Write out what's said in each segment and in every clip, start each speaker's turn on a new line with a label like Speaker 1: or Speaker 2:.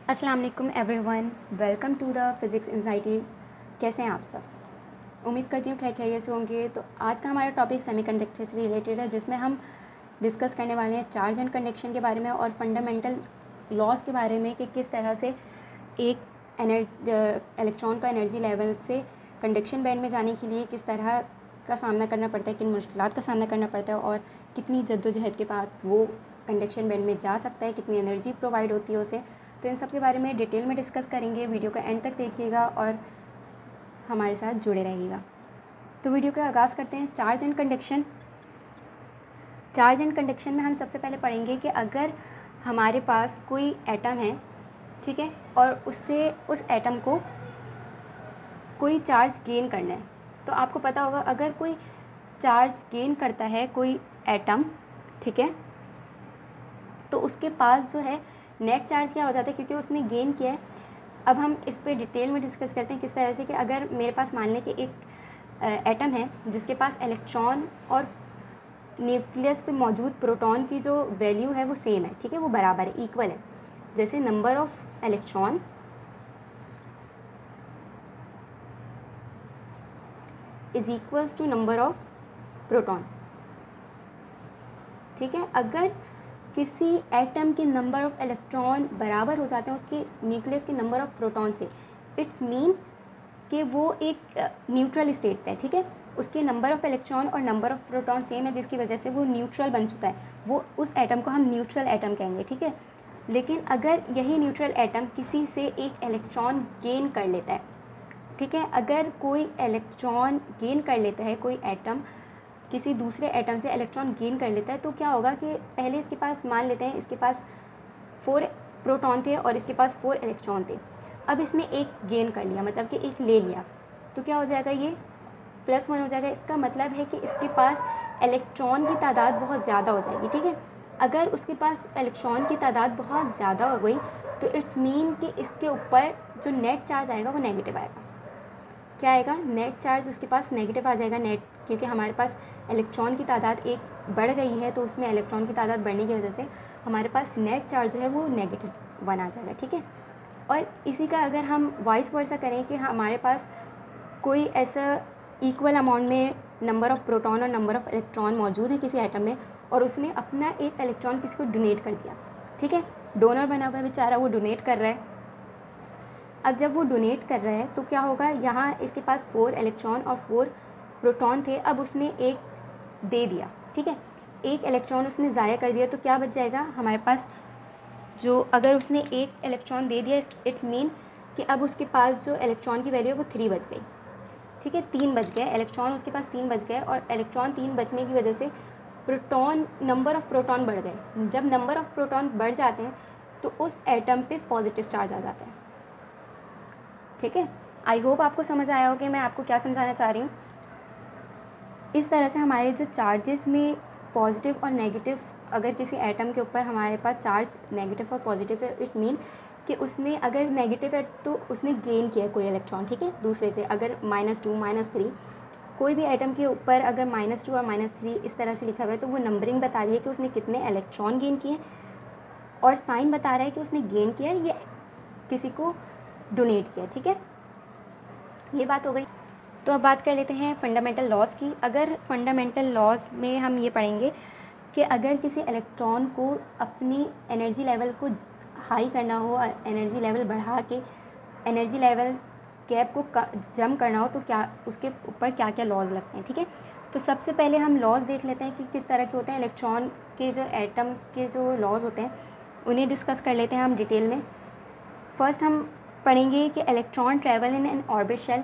Speaker 1: अस्सलाम वालेकुम everyone, welcome to the physics anxiety. कैसे हैं आप सब? उम्मीद करती हूँ खैर खैरियत से होंगे। तो आज का हमारा टॉपिक सेमीकंडक्टर से रिलेटेड है, जिसमें हम डिस्कस करने वाले हैं चार्ज एंड कंडक्शन के बारे में और फंडामेंटल लॉज के बारे में कि किस तरह से एक इलेक्ट्रॉन का एनर्जी लेवल से कंडक्शन बैंड में जाने के लिए किस तरह का सामना करना पड़ता है, किन मुश्किलात का सामना करना पड़ता है और कितनी जद्दोजहद के बाद वो कंडक्शन बैंड में जा सकता है, कितनी एनर्जी प्रोवाइड होती है उसे। तो इन सब के बारे में डिटेल में डिस्कस करेंगे। वीडियो का एंड तक देखिएगा और हमारे साथ जुड़े रहिएगा। तो वीडियो का आगाज़ करते हैं। चार्ज एंड कंडक्शन में हम सबसे पहले पढ़ेंगे कि अगर हमारे पास कोई एटम है, ठीक है, और उससे उस एटम को कोई चार्ज गेन करना है, तो आपको पता होगा अगर कोई चार्ज गेन करता है कोई एटम, ठीक है, तो उसके पास जो है नेट चार्ज क्या हो जाता है, क्योंकि उसने गेन किया है। अब हम इस पर डिटेल में डिस्कस करते हैं किस तरह से कि अगर मेरे पास मान लें कि एक एटम है जिसके पास इलेक्ट्रॉन और न्यूक्लियस पे मौजूद प्रोटॉन की जो वैल्यू है वो सेम है, ठीक है, वो बराबर है, इक्वल है। जैसे number of electron is equals to number of proton, ठीक है। अगर किसी एटम के नंबर ऑफ़ इलेक्ट्रॉन बराबर हो जाते हैं उसके न्यूक्लियस के नंबर ऑफ़ प्रोटॉन से, इट्स मीन कि वो एक न्यूट्रल स्टेट पे है, ठीक है। उसके नंबर ऑफ़ इलेक्ट्रॉन और नंबर ऑफ़ प्रोटॉन सेम है, जिसकी वजह से वो न्यूट्रल बन चुका है। वो उस एटम को हम न्यूट्रल एटम कहेंगे, ठीक है। लेकिन अगर यही न्यूट्रल एटम किसी से एक इलेक्ट्रॉन गेन कर लेता है, ठीक है, अगर कोई इलेक्ट्रॉन गेन कर लेता है, कोई एटम किसी दूसरे एटम से इलेक्ट्रॉन गेन कर लेता है, तो क्या होगा कि पहले इसके पास मान लेते हैं इसके पास 4 प्रोटॉन थे और इसके पास 4 इलेक्ट्रॉन थे। अब इसने एक गेन कर लिया, मतलब कि एक ले लिया, तो क्या हो जाएगा, ये +1 हो जाएगा। इसका मतलब है कि इसके पास इलेक्ट्रॉन की तादाद बहुत ज़्यादा हो जाएगी, ठीक है। अगर उसके पास इलेक्ट्रॉन की तादाद बहुत ज़्यादा हो गई तो इट्स मीन कि इसके ऊपर जो नेट चार्ज आएगा वो नेगेटिव आएगा। क्या आएगा, नेट चार्ज उसके पास नेगेटिव आ जाएगा, नेट, क्योंकि हमारे पास इलेक्ट्रॉन की तादाद एक बढ़ गई है, तो उसमें इलेक्ट्रॉन की तादाद बढ़ने की वजह से हमारे पास नेट चार्ज जो है वो -1 आ जाएगा, ठीक है। और इसी का अगर हम वाइस वर्सा करें कि हमारे पास कोई ऐसा इक्वल अमाउंट में नंबर ऑफ़ प्रोटॉन और नंबर ऑफ़ इलेक्ट्रॉन मौजूद है किसी एटम में, और उसने अपना एक इलेक्ट्रॉन किसी को डोनेट कर दिया, ठीक है, डोनर बना हुआ है बेचारा, वो डोनेट कर रहा है। अब जब वो डोनेट कर रहा है तो क्या होगा, यहाँ इसके पास 4 इलेक्ट्रॉन और 4 प्रोटॉन थे, अब उसने एक दे दिया, ठीक है, एक इलेक्ट्रॉन उसने ज़ाया कर दिया, तो क्या बच जाएगा हमारे पास, जो अगर उसने एक इलेक्ट्रॉन दे दिया, इट्स मीन कि अब उसके पास जो इलेक्ट्रॉन की वैल्यू है वो 3 बच गई, ठीक है, 3 बच गए इलेक्ट्रॉन, उसके पास 3 बच गए, और इलेक्ट्रॉन 3 बचने की वजह से प्रोटॉन, नंबर ऑफ़ प्रोटॉन बढ़ गए। जब नंबर ऑफ़ प्रोटॉन बढ़ जाते हैं तो उस एटम पे पॉजिटिव चार्ज आ जाता है, ठीक है। आई होप आपको समझ आया हो कि मैं आपको क्या समझाना चाह रही हूँ। इस तरह से हमारे जो चार्जेस में पॉजिटिव और नेगेटिव, अगर किसी एटम के ऊपर हमारे पास चार्ज नेगेटिव और पॉजिटिव है, इट्स मीन कि उसने, अगर नेगेटिव है तो उसने गेन किया कोई इलेक्ट्रॉन, ठीक है, दूसरे से। अगर -2 -3 कोई भी एटम के ऊपर अगर -2 और -3 इस तरह से लिखा हुआ है, तो वो नंबरिंग बता रही है कि उसने कितने इलेक्ट्रॉन गेन किए, और साइन बता रहा है कि उसने गेन किया या किसी को डोनेट किया, ठीक है। ये बात हो गई। तो अब बात कर लेते हैं फंडामेंटल लॉज की। अगर फंडामेंटल लॉज में हम ये पढ़ेंगे कि अगर किसी इलेक्ट्रॉन को अपनी एनर्जी लेवल को हाई करना हो, एनर्जी लेवल बढ़ा के एनर्जी लेवल गैप को जम करना हो, तो क्या उसके ऊपर क्या क्या लॉज लगते हैं, ठीक है। तो सबसे पहले हम लॉज देख लेते हैं कि किस तरह के होते हैं। इलेक्ट्रॉन के जो एटम के जो लॉज होते हैं उन्हें डिस्कस कर लेते हैं हम डिटेल में। फर्स्ट हम पढ़ेंगे कि electron travel in an orbit shell.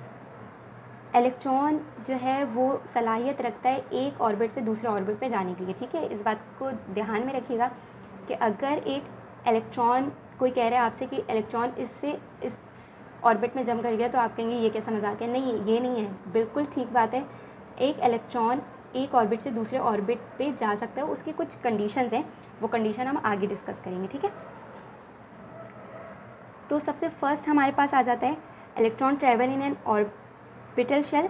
Speaker 1: Electron जो है वो सलाहियत रखता है एक ऑर्बिट से दूसरे ऑर्बिट पे जाने के लिए, ठीक है। इस बात को ध्यान में रखिएगा कि अगर एक इलेक्ट्रॉन, कोई कह रहा है आपसे कि इलेक्ट्रॉन इससे इस ऑर्बिट में जम कर गया, तो आप कहेंगे ये कैसा मजाक है। नहीं, ये नहीं है, बिल्कुल ठीक बात है। एक इलेक्ट्रॉन एक ऑर्बिट से दूसरे ऑर्बिट पे जा सकता है, उसकी कुछ कंडीशंस हैं, वो कंडीशन हम आगे डिस्कस करेंगे, ठीक है। तो सबसे फर्स्ट हमारे पास आ जाता है electron travel in an orbital shell.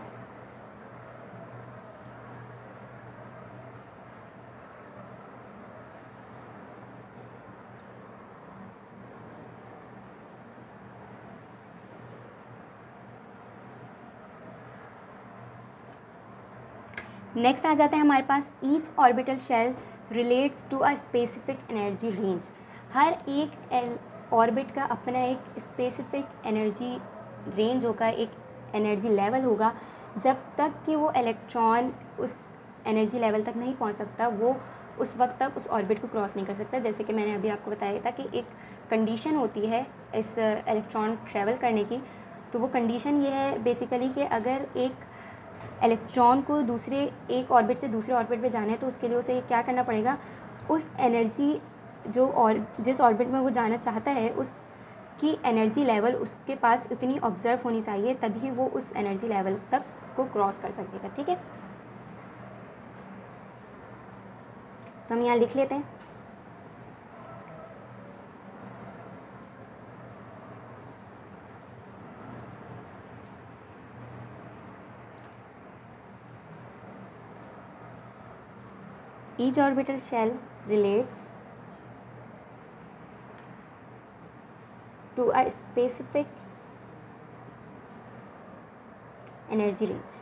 Speaker 1: Next आ जाता है हमारे पास each orbital shell relates to a specific energy range. हर एक ऑर्बिट का अपना एक स्पेसिफिक एनर्जी रेंज होगा, एक एनर्जी लेवल होगा। जब तक कि वो इलेक्ट्रॉन उस एनर्जी लेवल तक नहीं पहुंच सकता, वो उस वक्त तक उस ऑर्बिट को क्रॉस नहीं कर सकता। जैसे कि मैंने अभी आपको बताया था कि एक कंडीशन होती है इस इलेक्ट्रॉन ट्रैवल करने की। तो वो कंडीशन ये है बेसिकली कि अगर एक इलेक्ट्रॉन को एक ऑर्बिट से दूसरे ऑर्बिट पे जाना है तो उसके लिए उसे क्या करना पड़ेगा, उस एनर्जी जिस ऑर्बिट में वो जाना चाहता है उसकी एनर्जी लेवल उसके पास इतनी ऑब्जर्व होनी चाहिए, तभी वो उस एनर्जी लेवल तक को क्रॉस कर सकेगा। ठीक है, तो हम यहाँ लिख लेते हैं। Each orbital shell relates to a specific energy range।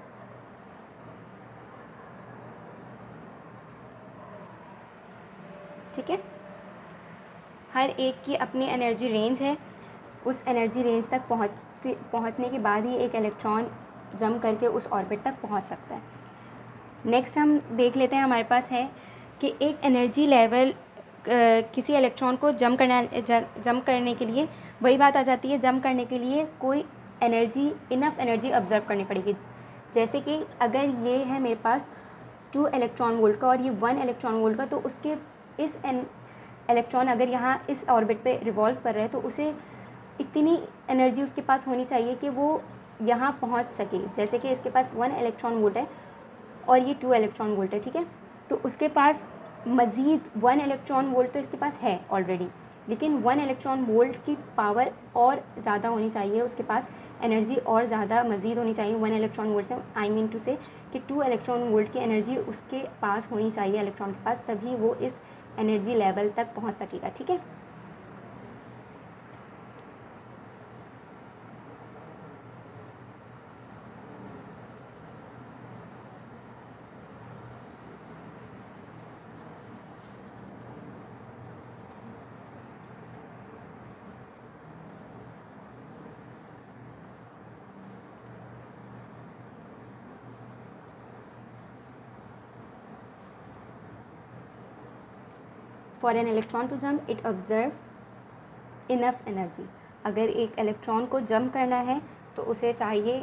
Speaker 1: ठीक है, हर एक की अपनी एनर्जी रेंज है। उस एनर्जी रेंज तक पहुंचने के बाद ही एक इलेक्ट्रॉन जंप करके उस ऑर्बिट तक पहुंच सकता है। नेक्स्ट हम देख लेते हैं, हमारे पास है कि एक एनर्जी लेवल किसी इलेक्ट्रॉन को जंप करने के लिए वही बात आ जाती है, जंप करने के लिए कोई इनफ एनर्जी ऑब्जर्व करनी पड़ेगी। जैसे कि अगर ये है मेरे पास 2 इलेक्ट्रॉन वोल्ट का और ये 1 इलेक्ट्रॉन वोल्ट का, तो उसके इस इलेक्ट्रॉन अगर यहाँ इस ऑर्बिट पे रिवॉल्व कर रहे हैं तो उसे इतनी एनर्जी उसके पास होनी चाहिए कि वो यहाँ पहुँच सके। जैसे कि इसके पास 1 इलेक्ट्रॉन वोल्ट है और ये 2 इलेक्ट्रॉन वोल्ट है। ठीक है, तो उसके पास मज़ीद 1 इलेक्ट्रॉन वोल्ट तो इसके पास है ऑलरेडी, लेकिन 1 इलेक्ट्रॉन वोल्ट की पावर और ज़्यादा होनी चाहिए, उसके पास एनर्जी और ज़्यादा मज़ीद होनी चाहिए 1 इलेक्ट्रॉन वोल्ट से। आई मीन टू से कि 2 इलेक्ट्रॉन वोल्ट की एनर्जी उसके पास होनी चाहिए इलेक्ट्रॉन के पास, तभी वो इस एनर्जी लेवल तक पहुँच सकेगा। ठीक है, for an electron to jump it observe enough energy. अगर एक इलेक्ट्रॉन को जंप करना है तो उसे चाहिए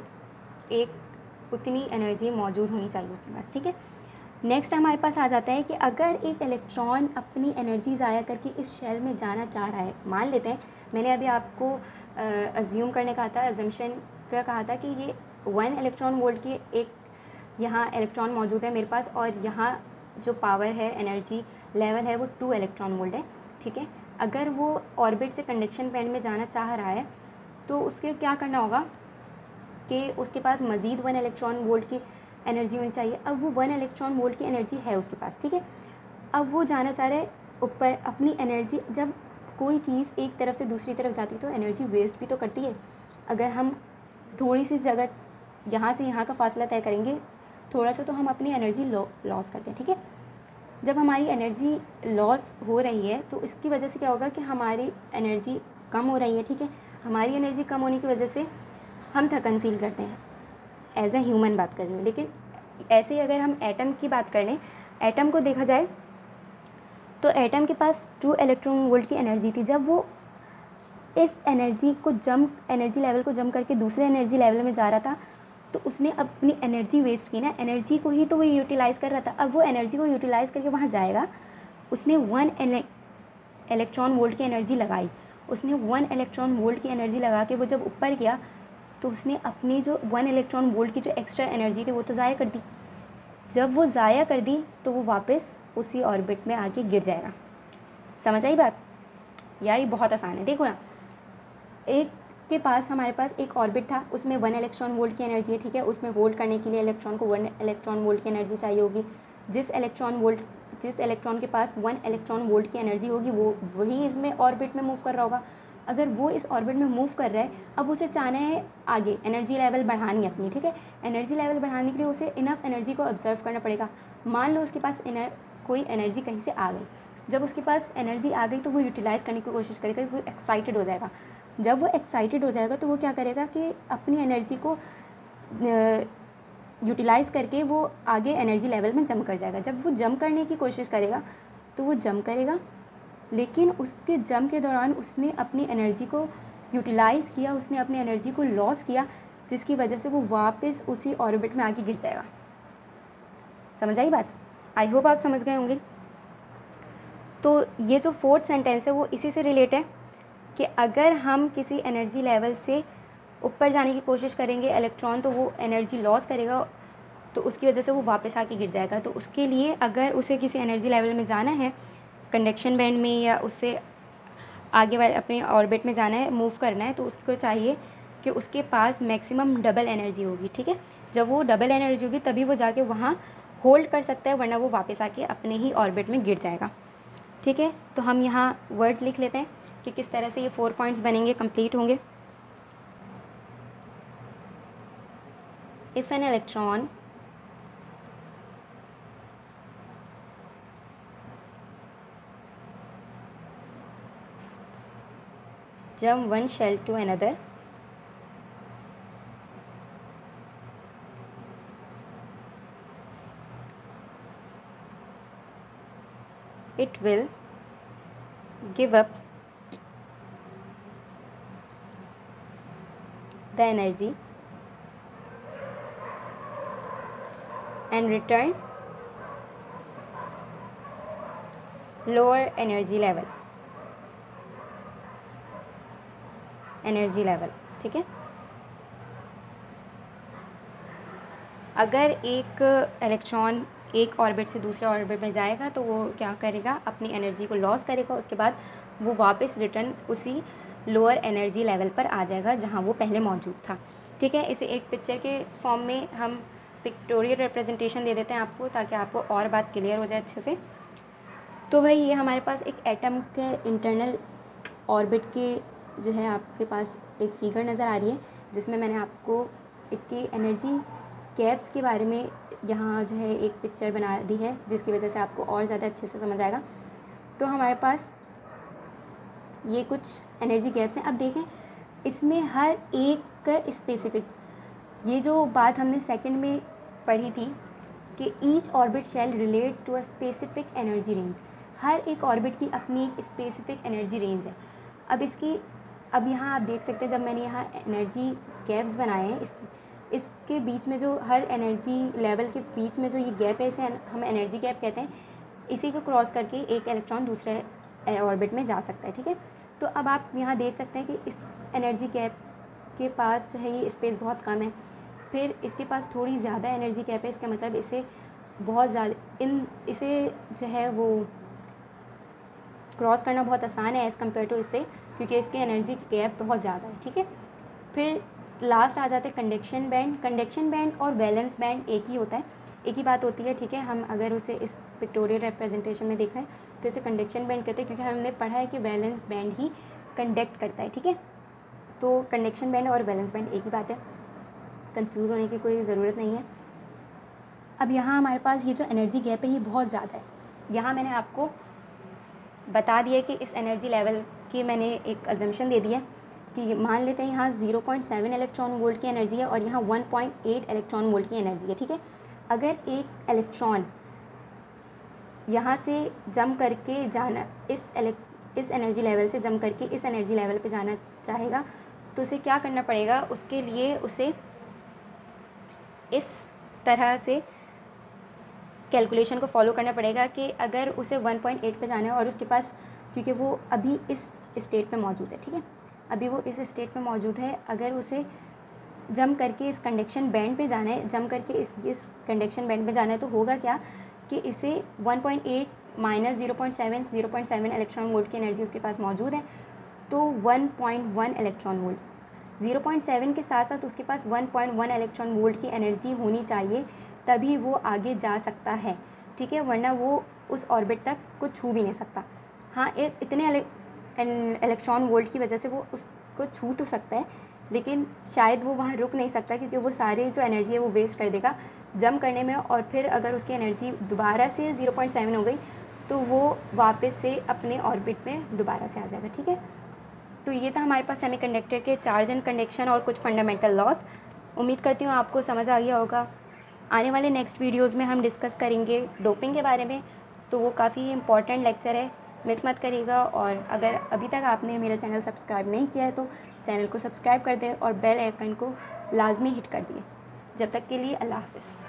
Speaker 1: एक उतनी एनर्जी मौजूद होनी चाहिए उसके पास। ठीक है, नेक्स्ट हमारे पास आ जाता है कि अगर एक इलेक्ट्रॉन अपनी एनर्जी ज़ाया करके इस शेल में जाना चाह रहा है, मान लेते हैं मैंने अभी आपको अज्यूम करने का था, अजम्पशन का कहा था कि ये 1 इलेक्ट्रॉन वोल्ट की एक यहाँ इलेक्ट्रॉन मौजूद है मेरे पास और यहाँ जो पावर है एनर्जी लेवल है वो 2 इलेक्ट्रॉन वोल्ट है। ठीक है, अगर वो ऑर्बिट से कंडक्शन बैंड में जाना चाह रहा है तो उसके क्या करना होगा कि उसके पास मज़ीद 1 इलेक्ट्रॉन वोल्ट की एनर्जी होनी चाहिए। अब वो 1 इलेक्ट्रॉन वोल्ट की एनर्जी है उसके पास। ठीक है, अब वो जाना चाह रहा है ऊपर अपनी एनर्जी। जब कोई चीज़ एक तरफ से दूसरी तरफ जाती है तो एनर्जी वेस्ट भी तो करती है। अगर हम थोड़ी सी जगह यहाँ से यहाँ का फासला तय करेंगे थोड़ा सा, तो हम अपनी एनर्जी लॉस करते हैं। ठीक है, जब हमारी एनर्जी लॉस हो रही है तो इसकी वजह से क्या होगा कि हमारी एनर्जी कम हो रही है। ठीक है, हमारी एनर्जी कम होने की वजह से हम थकन फील करते हैं, एज ए ह्यूमन बात कर रही हूँ। लेकिन ऐसे ही अगर हम एटम की बात कर लें, एटम को देखा जाए तो एटम के पास 2 इलेक्ट्रॉन वोल्ट की एनर्जी थी। जब वो इस एनर्जी लेवल को जंप करके दूसरे एनर्जी लेवल में जा रहा था तो उसने अपनी एनर्जी वेस्ट की ना, एनर्जी को ही तो वो यूटिलाइज़ कर रहा था। अब वो एनर्जी को यूटिलाइज़ करके वहाँ जाएगा, उसने 1 इलेक्ट्रॉन वोल्ट की एनर्जी लगाई, उसने 1 इलेक्ट्रॉन वोल्ट की एनर्जी लगा के वो जब ऊपर गया तो उसने अपनी जो 1 इलेक्ट्रॉन वोल्ट की जो एक्स्ट्रा एनर्जी थी वो तो ज़ाया कर दी। जब वो ज़ाया कर दी तो वो वापस उसी ऑर्बिट में आके गिर जाएगा। समझ आई बात यार? ये बहुत आसान है। देखो ना, एक के पास हमारे पास एक ऑर्बिट था, उसमें 1 इलेक्ट्रॉन वोल्ट की एनर्जी है। ठीक है, उसमें होल्ड करने के लिए इलेक्ट्रॉन को 1 इलेक्ट्रॉन वोल्ट की एनर्जी चाहिए होगी। जिस इलेक्ट्रॉन के पास 1 इलेक्ट्रॉन वोल्ट की एनर्जी होगी वो वही इसमें ऑर्बिट में मूव कर रहा होगा। अगर वो इस ऑर्बिट में मूव कर रहा है, अब उसे चाहना है आगे एनर्जी लेवल बढ़ानी है अपनी, ठीक है। एनर्जी लेवल बढ़ाने के लिए उसे इनफ एनर्जी को ऑब्जर्व करना पड़ेगा। मान लो उसके पास कोई एनर्जी कहीं से आ गई, जब उसके पास एनर्जी आ गई तो वो यूटिलाइज़ करने की कोशिश करेगा, वो एक्साइटेड हो जाएगा। जब वो एक्साइटेड हो जाएगा तो वो क्या करेगा कि अपनी एनर्जी को यूटिलाइज़ करके वो आगे एनर्जी लेवल में जंप कर जाएगा। जब वो जंप करने की कोशिश करेगा तो वो जंप करेगा, लेकिन उसके जंप के दौरान उसने अपनी एनर्जी को यूटिलाइज़ किया, उसने अपनी एनर्जी को लॉस किया, जिसकी वजह से वो वापस उसी ऑर्बिट में आके गिर जाएगा। समझ आई बात? आई होप आप समझ गए होंगे। तो ये जो फोर्थ सेंटेंस है वो इसी से रिलेट है कि अगर हम किसी एनर्जी लेवल से ऊपर जाने की कोशिश करेंगे इलेक्ट्रॉन, तो वो एनर्जी लॉस करेगा, तो उसकी वजह से वो वापस आके गिर जाएगा। तो उसके लिए अगर उसे किसी एनर्जी लेवल में जाना है, कंडक्शन बैंड में, या उससे आगे वाले अपने ऑर्बिट में जाना है, मूव करना है, तो उसको चाहिए कि उसके पास मैक्सिमम डबल एनर्जी होगी, ठीक है। जब वो डबल एनर्जी होगी तभी वो जाके वहाँ होल्ड कर सकता है, वरना वो वापस आके अपने ही ऑर्बिट में गिर जाएगा, ठीक है। तो हम यहाँ वर्ड्स लिख लेते हैं कि किस तरह से ये 4 पॉइंट्स बनेंगे, कंप्लीट होंगे। If an electron jump one shell to another, it will give up the energy and return lower energy level, ठीक है। अगर एक इलेक्ट्रॉन एक ऑर्बिट से दूसरे ऑर्बिट में जाएगा तो वो क्या करेगा, अपनी एनर्जी को लॉस करेगा, उसके बाद वो वापस रिटर्न उसी लोअर एनर्जी लेवल पर आ जाएगा जहाँ वो पहले मौजूद था, ठीक है। इसे एक पिक्चर के फॉर्म में हम पिक्टोरियल रिप्रेजेंटेशन दे देते हैं आपको, ताकि आपको और बात क्लियर हो जाए अच्छे से। तो भाई ये हमारे पास एक एटम के इंटरनल ऑर्बिट के जो है आपके पास एक फिगर नज़र आ रही है, जिसमें मैंने आपको इसकी एनर्जी गैप्स के बारे में यहाँ जो है एक पिक्चर बना दी है, जिसकी वजह से आपको और ज़्यादा अच्छे से समझ आएगा। तो हमारे पास ये कुछ एनर्जी गैप्स हैं। अब देखें इसमें हर एक का स्पेसिफिक, ये जो बात हमने सेकंड में पढ़ी थी कि each orbit shell relates to a specific energy range, हर एक ऑर्बिट की अपनी एक स्पेसिफिक एनर्जी रेंज है। अब यहाँ आप देख सकते हैं, जब मैंने यहाँ एनर्जी गैप्स बनाए हैं, इसके बीच में जो हर एनर्जी लेवल के बीच में जो ये गैप है, इसे हम एनर्जी गैप कहते हैं। इसी को क्रॉस करके एक इलेक्ट्रॉन दूसरे ऑर्बिट में जा सकता है, ठीक है। तो अब आप यहाँ देख सकते हैं कि इस एनर्जी गैप के पास जो है ये स्पेस बहुत कम है, फिर इसके पास थोड़ी ज़्यादा एनर्जी गैप है, इसका मतलब इसे बहुत ज़्यादा इसे जो है वो क्रॉस करना बहुत आसान है एज़ कम्पेयर टू इससे, क्योंकि इसके एनर्जी गैप बहुत ज़्यादा है, ठीक है। फिर लास्ट आ जाते हैं कंडक्शन बैंड। कंडक्शन बैंड और वैलेंस बैंड एक ही होता है, एक ही बात होती है, ठीक है। हम अगर उसे इस पिक्टोरियल रिप्रेजेंटेशन में देखें तो इसे कंडक्शन बैंड कहते हैं, क्योंकि हमने पढ़ा है कि वैलेंस बैंड ही कंडक्ट करता है, ठीक है। तो कंडक्शन बैंड और वैलेंस बैंड एक ही बात है, कंफ्यूज होने की कोई ज़रूरत नहीं है। अब यहाँ हमारे पास ये जो एनर्जी गैप है ये बहुत ज़्यादा है। यहाँ मैंने आपको बता दिया कि इस एनर्जी लेवल की मैंने एक अजम्पशन दे दिया कि मान लेते हैं यहाँ 0.7 इलेक्ट्रॉन वोल्ट की एनर्जी है और यहाँ 1.8 इलेक्ट्रॉन वोल्ट की एनर्जी है, ठीक है। अगर एक इलेक्ट्रॉन यहाँ से जंप करके जाना, इस एनर्जी लेवल से जंप करके इस एनर्जी लेवल पे जाना चाहेगा, तो उसे क्या करना पड़ेगा, उसके लिए उसे इस तरह से कैलकुलेशन को फॉलो करना पड़ेगा कि अगर उसे 1.8 पे जाना है और उसके पास, क्योंकि वो अभी इस स्टेट पे मौजूद है, ठीक है, अभी वो इस स्टेट पे मौजूद है, अगर उसे जंप करके इस कंडक्शन बैंड पे जाना है, जंप करके इस कंडक्शन बैंड पे जाना है, तो होगा क्या कि इसे 1.8 माइनस 0.7 इलेक्ट्रॉन वोल्ट की एनर्जी उसके पास मौजूद है, तो 1.1 इलेक्ट्रॉन वोल्ट, 0.7 के साथ साथ उसके पास 1.1 इलेक्ट्रॉन वोल्ट की एनर्जी होनी चाहिए, तभी वो आगे जा सकता है, ठीक है, वरना वो उस ऑर्बिट तक कुछ छू भी नहीं सकता। हाँ, इतने इलेक्ट्रॉन वोल्ट की वजह से वो उसको छू तो सकता है, लेकिन शायद वो वहाँ रुक नहीं सकता, क्योंकि वो सारी जो एनर्जी है वो वेस्ट कर देगा जंप करने में, और फिर अगर उसकी एनर्जी दोबारा से 0.7 हो गई तो वो वापस से अपने ऑर्बिट में दोबारा से आ जाएगा। ठीक है, तो ये था हमारे पास सेमीकंडक्टर के चार्ज एंड कंडक्शन और कुछ फंडामेंटल लॉज। उम्मीद करती हूँ आपको समझ आ गया होगा। आने वाले नेक्स्ट वीडियोज़ में हम डिस्कस करेंगे डोपिंग के बारे में, तो वो काफ़ी इंपॉर्टेंट लेक्चर है, मिस मत करिएगा। और अगर अभी तक आपने मेरा चैनल सब्सक्राइब नहीं किया है तो चैनल को सब्सक्राइब कर दें और बेल आइकन को लाजमी हिट कर दिए। जब तक के लिए अल्लाह हाफ़िज़।